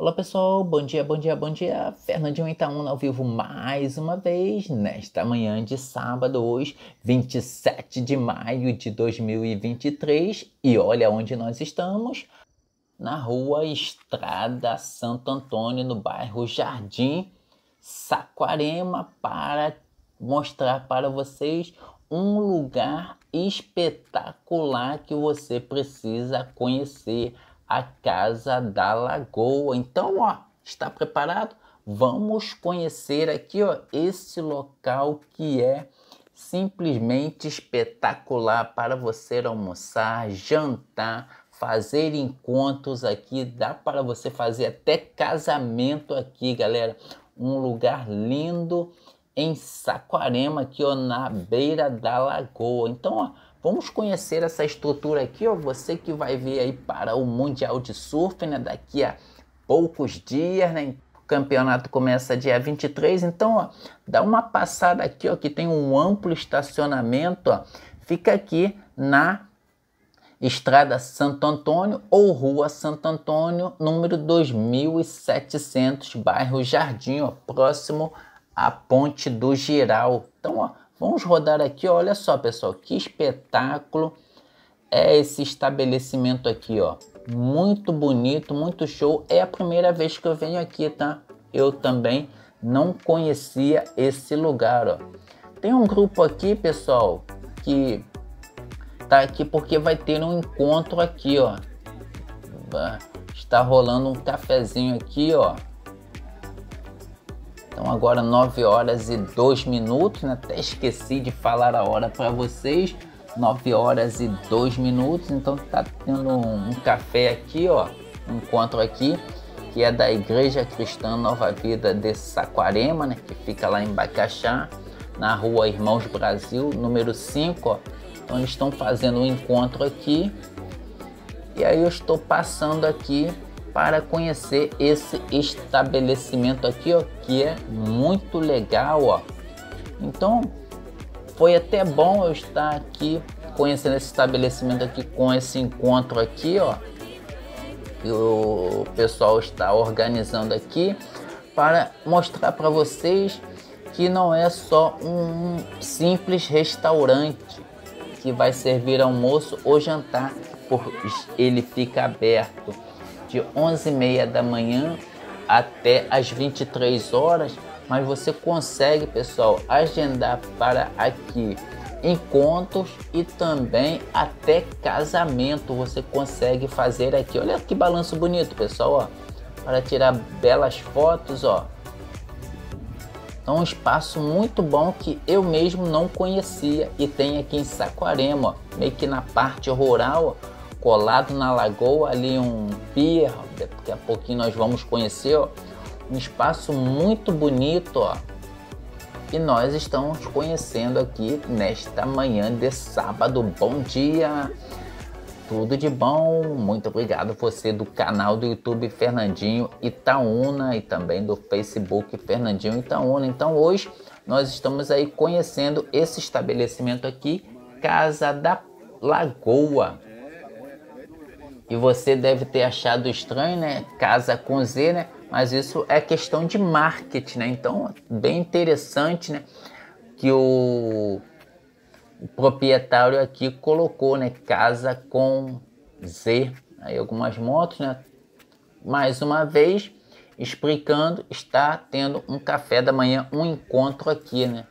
Olá pessoal, bom dia, bom dia, bom dia. Fernandinho Itaúna ao vivo mais uma vez nesta manhã de sábado, hoje, 27 de maio de 2023. E olha onde nós estamos, na rua Estrada Santo Antônio, no bairro Jardim Saquarema, para mostrar para vocês um lugar espetacular que você precisa conhecer, a Casa da Lagoa. Então, ó, está preparado? Vamos conhecer aqui, ó, esse local que é simplesmente espetacular para você almoçar, jantar, fazer encontros aqui. Dá para você fazer até casamento aqui, galera. Um lugar lindo em Saquarema, aqui, ó, na beira da lagoa. Então, ó, vamos conhecer essa estrutura aqui, ó. Você que vai ver aí para o Mundial de Surf, né? Daqui a poucos dias, né? O campeonato começa dia 23. Então, ó, dá uma passada aqui, ó, que tem um amplo estacionamento, ó. Fica aqui na Estrada Santo Antônio ou Rua Santo Antônio, número 2700, bairro Jardim, ó, próximo à Ponte do Giral. Então, ó, vamos rodar aqui, ó. Olha só, pessoal, que espetáculo é esse estabelecimento aqui, ó. Muito bonito, muito show. É a primeira vez que eu venho aqui, tá? Eu também não conhecia esse lugar, ó. Tem um grupo aqui, pessoal, que tá aqui porque vai ter um encontro aqui, ó. Está rolando um cafezinho aqui, ó. Então agora 9 horas e 2 minutos, né? Até esqueci de falar a hora para vocês. 9 horas e 2 minutos. Então tá tendo um café aqui, ó. Um encontro aqui, que é da Igreja Cristã Nova Vida de Saquarema, né? Que fica lá em Bacaxá, na rua Irmãos Brasil, número 5, ó. Então eles estão fazendo um encontro aqui. E aí eu estou passando aqui para conhecer esse estabelecimento aqui, ó, que é muito legal, ó. Então foi até bom eu estar aqui conhecendo esse estabelecimento aqui com esse encontro aqui, ó. E o pessoal está organizando aqui para mostrar para vocês que não é só um simples restaurante que vai servir almoço ou jantar, pois ele fica aberto de 11h30 da manhã até as 23 horas, mas você consegue, pessoal, agendar para aqui encontros e também até casamento você consegue fazer aqui. Olha que balanço bonito, pessoal, ó, para tirar belas fotos, ó. Então, um espaço muito bom que eu mesmo não conhecia e tem aqui em Saquarema, ó, meio que na parte rural, ó, colado na lagoa, ali um pier, daqui a pouquinho nós vamos conhecer, ó, um espaço muito bonito, ó, e nós estamos conhecendo aqui nesta manhã de sábado. Bom dia! Tudo de bom, muito obrigado você do canal do YouTube Fernandinho Itaúna e também do Facebook Fernandinho Itaúna. Então hoje nós estamos aí conhecendo esse estabelecimento aqui, Casa da Lagoa. E você deve ter achado estranho, né? Casa com Z, né? Mas isso é questão de marketing, né? Então, bem interessante, né? Que o proprietário aqui colocou, né? Casa com Z. Aí algumas motos, né? Mais uma vez, explicando, está tendo um café da manhã, um encontro aqui, né?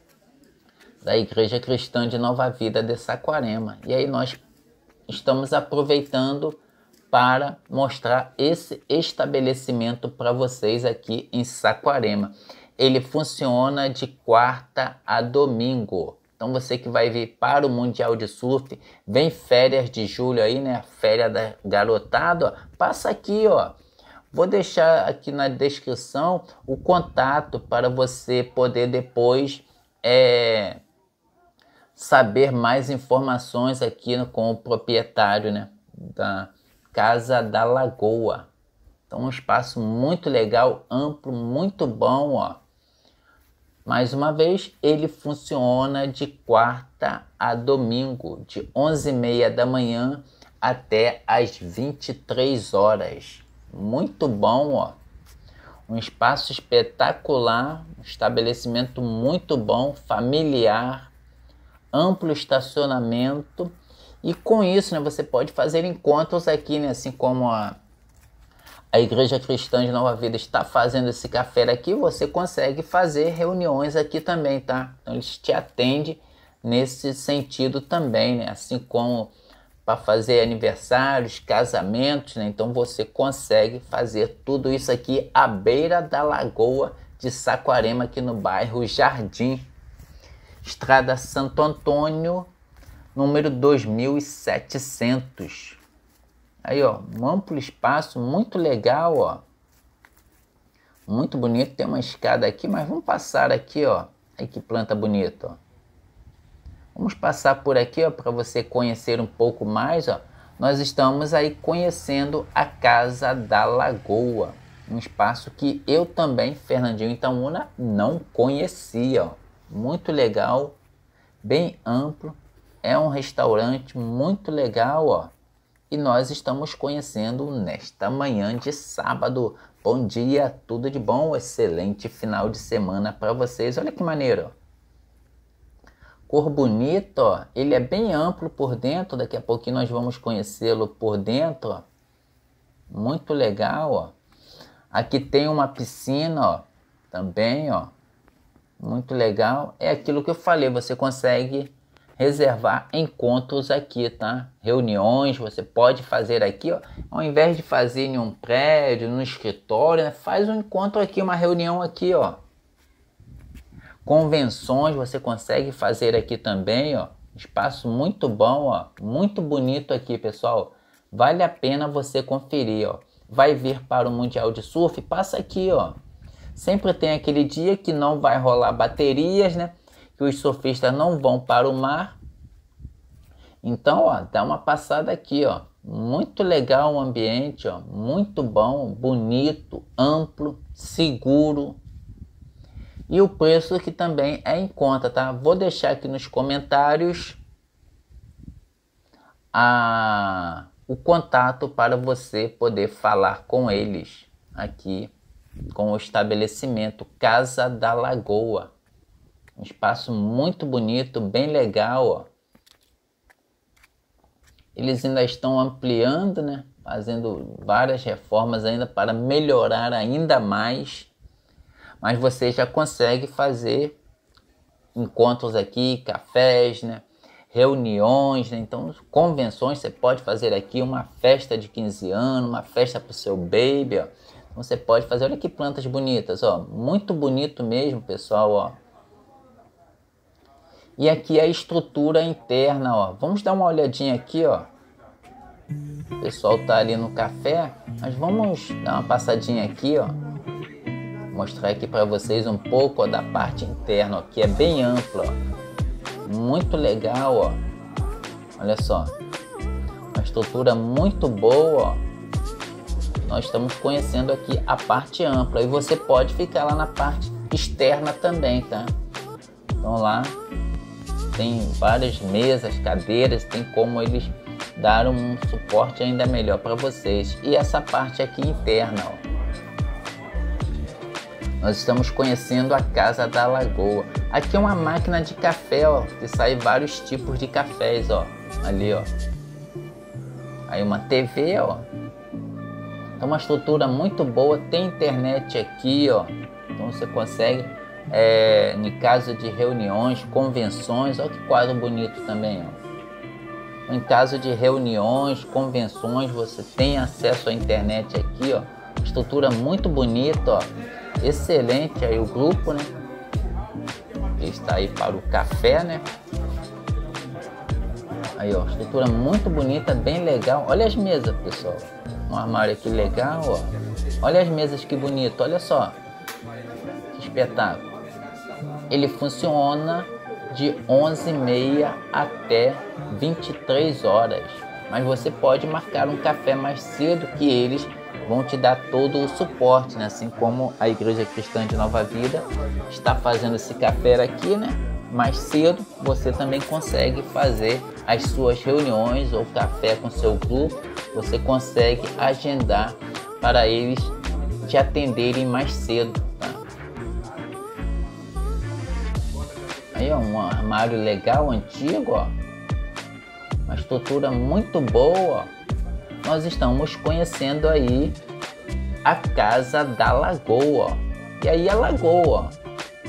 Da Igreja Cristã de Nova Vida de Saquarema. E aí nós estamos aproveitando para mostrar esse estabelecimento para vocês aqui em Saquarema. Ele funciona de quarta a domingo. Então você que vai vir para o Mundial de Surf, vem férias de julho aí, né? Férias da garotada, ó, passa aqui, ó. Vou deixar aqui na descrição o contato para você poder depois saber mais informações aqui com o proprietário, né, da Casa da Lagoa. Então um espaço muito legal, amplo, muito bom, ó. Mais uma vez, ele funciona de quarta a domingo, de 11h30 da manhã até as 23 horas. muito bom, ó. Um espaço espetacular, um estabelecimento muito bom, familiar, amplo estacionamento. E com isso, né, você pode fazer encontros aqui, né, assim como a Igreja Cristã de Nova Vida está fazendo esse café aqui, você consegue fazer reuniões aqui também, tá? Então eles te atendem nesse sentido também, né? Assim como para fazer aniversários, casamentos, né? Então você consegue fazer tudo isso aqui à beira da Lagoa de Saquarema, aqui no bairro Jardim, Estrada Santo Antônio, número 2700. Aí, ó, um amplo espaço, muito legal, ó. Muito bonito, tem uma escada aqui, mas vamos passar aqui, ó. Aí que planta bonita, ó. Vamos passar por aqui, ó, para você conhecer um pouco mais, ó. Nós estamos aí conhecendo a Casa da Lagoa. Um espaço que eu também, Fernandinho Itaúna, não conhecia, ó. Muito legal, bem amplo. É um restaurante muito legal, ó. E nós estamos conhecendo nesta manhã de sábado. Bom dia, tudo de bom, excelente final de semana para vocês. Olha que maneiro, ó. Cor bonita, ó. Ele é bem amplo por dentro, daqui a pouquinho nós vamos conhecê-lo por dentro, ó. Muito legal, ó. Aqui tem uma piscina, ó, também, ó. Muito legal. É aquilo que eu falei, você consegue reservar encontros aqui, tá? Reuniões, você pode fazer aqui, ó. Ao invés de fazer em um prédio, no escritório, né? Faz um encontro aqui, uma reunião aqui, ó. Convenções você consegue fazer aqui também, ó. Espaço muito bom, ó. Muito bonito aqui, pessoal. Vale a pena você conferir, ó. Vai vir para o Mundial de Surf? Passa aqui, ó. Sempre tem aquele dia que não vai rolar baterias, né? Que os surfistas não vão para o mar. Então, ó, dá uma passada aqui, ó. Muito legal o ambiente, ó. Muito bom, bonito, amplo, seguro. E o preço aqui também é em conta, tá? Vou deixar aqui nos comentários o contato para você poder falar com eles aqui, com o estabelecimento Casa da Lagoa. Um espaço muito bonito, bem legal, ó. Eles ainda estão ampliando, né? Fazendo várias reformas ainda para melhorar ainda mais. Mas você já consegue fazer encontros aqui, cafés, né? Reuniões, né? Então, convenções, você pode fazer aqui uma festa de 15 anos, uma festa para o seu baby, ó. Então, você pode fazer, olha que plantas bonitas, ó. Muito bonito mesmo, pessoal, ó. E aqui a estrutura interna, ó. Vamos dar uma olhadinha aqui, ó. O pessoal tá ali no café, mas vamos dar uma passadinha aqui, ó. Mostrar aqui para vocês um pouco, ó, da parte interna, ó, que é bem ampla, ó. Muito legal, ó. Olha só. Uma estrutura muito boa, ó. Nós estamos conhecendo aqui a parte ampla. E você pode ficar lá na parte externa também, tá? Então lá tem várias mesas, cadeiras, tem como eles dar um suporte ainda melhor para vocês. E essa parte aqui interna, ó. Nós estamos conhecendo a Casa da Lagoa. Aqui é uma máquina de café, ó, que sai vários tipos de cafés, ó. Ali, ó. Aí uma TV, ó. Então uma estrutura muito boa. Tem internet aqui, ó. Então você consegue, em caso de reuniões, convenções. Olha que quadro bonito também, ó. Em caso de reuniões, convenções, você tem acesso à internet aqui, ó. Estrutura muito bonita, ó. Excelente aí o grupo, né? Ele está aí para o café, né? Aí, ó, estrutura muito bonita, bem legal. Olha as mesas, pessoal. Um armário aqui legal, ó. Olha as mesas que bonito, olha só. Que espetáculo. Ele funciona de 11h30 até 23 horas. Mas você pode marcar um café mais cedo que eles vão te dar todo o suporte, né? Assim como a Igreja Cristã de Nova Vida está fazendo esse café aqui, né? Mais cedo, você também consegue fazer as suas reuniões ou café com seu grupo. Você consegue agendar para eles te atenderem mais cedo, tá? Aí, ó, um armário legal, antigo, ó. Uma estrutura muito boa, ó. Nós estamos conhecendo aí a Casa da Lagoa, ó. E aí a lagoa, ó.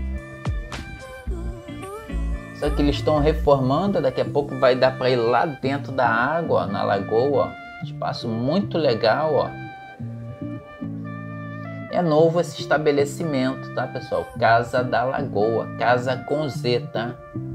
Só que eles estão reformando, daqui a pouco vai dar para ir lá dentro da água, ó, na lagoa, ó. Espaço muito legal, ó. É novo esse estabelecimento, tá, pessoal? Casa da Lagoa, casa com Z, tá?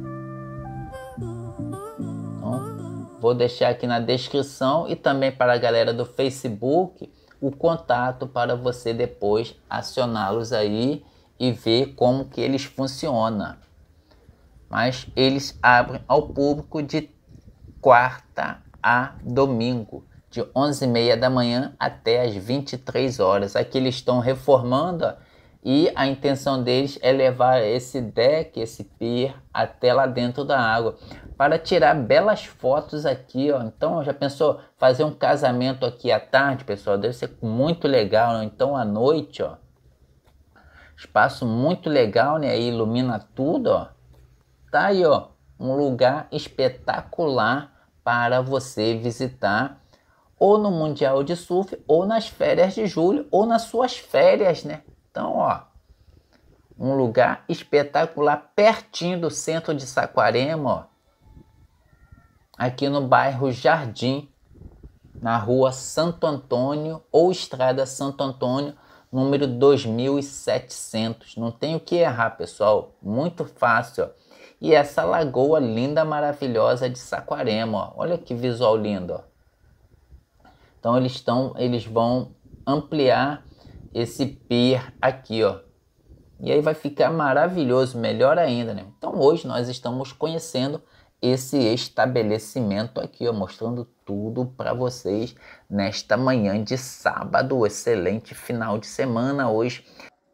Então, vou deixar aqui na descrição e também para a galera do Facebook o contato para você depois acioná-los aí e ver como que eles funcionam. Mas eles abrem ao público de quarta a domingo, de 11h30 da manhã até as 23 horas. Aqui eles estão reformando, ó, e a intenção deles é levar esse deck, esse pier, até lá dentro da água, para tirar belas fotos aqui, ó. Então, já pensou fazer um casamento aqui à tarde, pessoal? Deve ser muito legal, né? Então, à noite, ó, espaço muito legal, né? Aí ilumina tudo, ó. Tá aí, ó, um lugar espetacular para você visitar, ou no Mundial de Surf, ou nas férias de julho, ou nas suas férias, né? Então, ó, um lugar espetacular, pertinho do centro de Saquarema, ó, aqui no bairro Jardim, na rua Santo Antônio, ou Estrada Santo Antônio, número 2700. Não tem o que errar, pessoal, muito fácil, ó. E essa lagoa linda, maravilhosa de Saquarema, ó. Olha que visual lindo, ó. Então eles vão ampliar esse pier aqui, ó. E aí vai ficar maravilhoso, melhor ainda, né? Então hoje nós estamos conhecendo esse estabelecimento aqui, ó, mostrando tudo para vocês nesta manhã de sábado. Excelente final de semana hoje.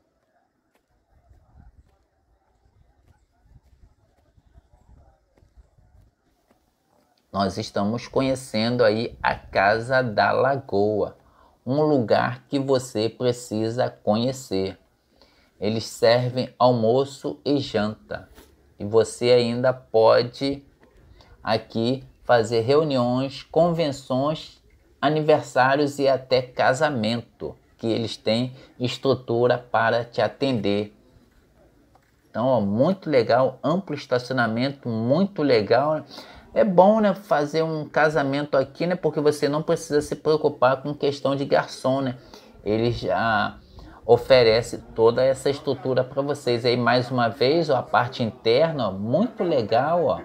Nós estamos conhecendo aí a Casa da Lagoa, um lugar que você precisa conhecer. Eles servem almoço e janta. E você ainda pode aqui fazer reuniões, convenções, aniversários e até casamento, que eles têm estrutura para te atender. Então, ó, muito legal, amplo estacionamento, muito legal. É bom, né, fazer um casamento aqui, né, porque você não precisa se preocupar com questão de garçom, né? Ele já oferece toda essa estrutura para vocês. Aí, mais uma vez, ó, a parte interna, ó, muito legal, ó.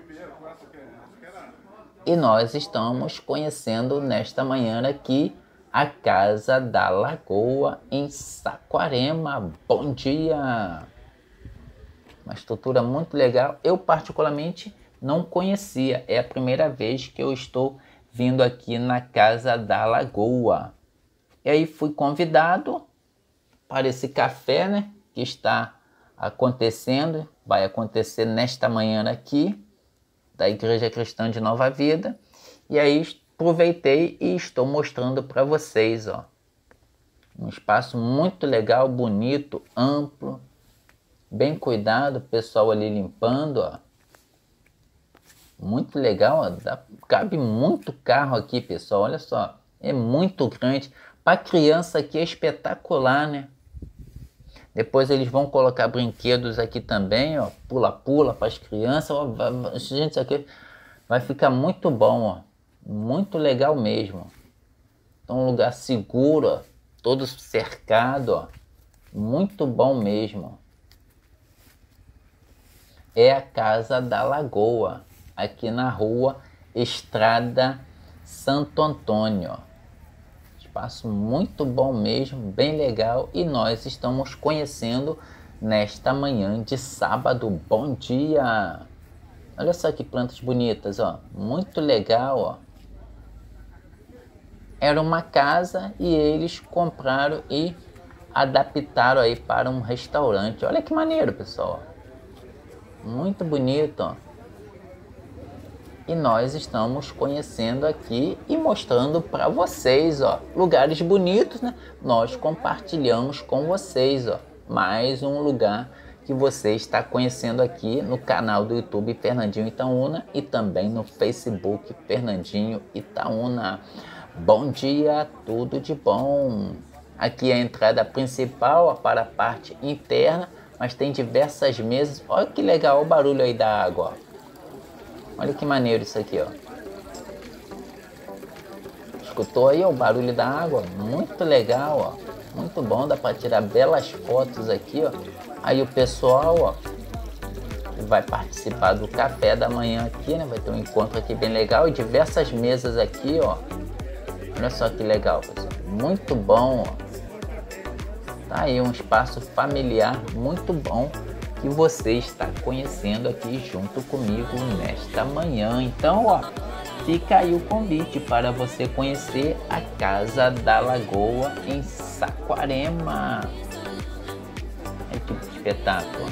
E nós estamos conhecendo nesta manhã aqui a Casa da Lagoa em Saquarema. Bom dia! Uma estrutura muito legal. Eu particularmente não conhecia, é a primeira vez que eu estou vindo aqui na Casa da Lagoa. E aí fui convidado para esse café, né, que está acontecendo, vai acontecer nesta manhã aqui, da Igreja Cristã de Nova Vida. E aí aproveitei e estou mostrando para vocês, ó. Um espaço muito legal, bonito, amplo, bem cuidado, o pessoal ali limpando, ó. Muito legal, ó. Cabe muito carro aqui, pessoal, olha só, é muito grande. Para criança aqui é espetacular, né? Depois eles vão colocar brinquedos aqui também, ó, pula-pula para as crianças, ó. Gente, isso aqui vai ficar muito bom, ó, muito legal mesmo. Então, um lugar seguro, ó, todo cercado, ó, muito bom mesmo. É a Casa da Lagoa, aqui na rua Estrada Santo Antônio, ó. Espaço muito bom mesmo, bem legal, e nós estamos conhecendo nesta manhã de sábado. Bom dia! Olha só que plantas bonitas, ó, muito legal, ó. Era uma casa e eles compraram e adaptaram aí para um restaurante. Olha que maneiro, pessoal. Muito bonito, ó. e nós estamos conhecendo aqui e mostrando para vocês, ó, lugares bonitos, né? Nós compartilhamos com vocês, ó, mais um lugar que você está conhecendo aqui no canal do YouTube Fernandinho Itaúna e também no Facebook Fernandinho Itaúna. Bom dia, tudo de bom. Aqui é a entrada principal, ó, para a parte interna, mas tem diversas mesas. Olha que legal o barulho aí da água, ó. Olha que maneiro isso aqui, ó. Escutou aí o barulho da água? Muito legal, ó. Muito bom, dá para tirar belas fotos aqui, ó. Aí o pessoal, ó, vai participar do café da manhã aqui, né? Vai ter um encontro aqui bem legal e diversas mesas aqui, ó. Olha só que legal, pessoal. Muito bom, ó. Tá aí um espaço familiar muito bom que você está conhecendo aqui junto comigo nesta manhã. Então, ó, fica aí o convite para você conhecer a Casa da Lagoa em Saquarema. É que espetáculo.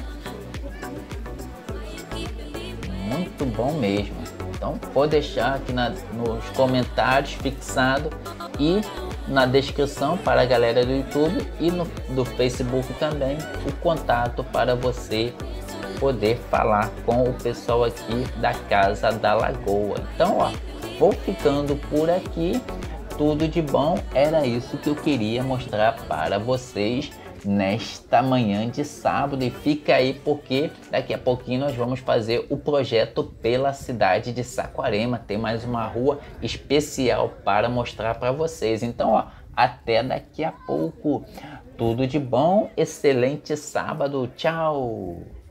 Muito bom mesmo. Então, vou deixar aqui nos comentários fixado e na descrição para a galera do YouTube e do Facebook também o contato para você poder falar com o pessoal aqui da Casa da Lagoa. Então, ó, vou ficando por aqui. Tudo de bom, era isso que eu queria mostrar para vocês nesta manhã de sábado. E fica aí porque daqui a pouquinho nós vamos fazer o projeto pela cidade de Saquarema. Tem mais uma rua especial para mostrar para vocês. Então, ó, até daqui a pouco. Tudo de bom, excelente sábado, tchau!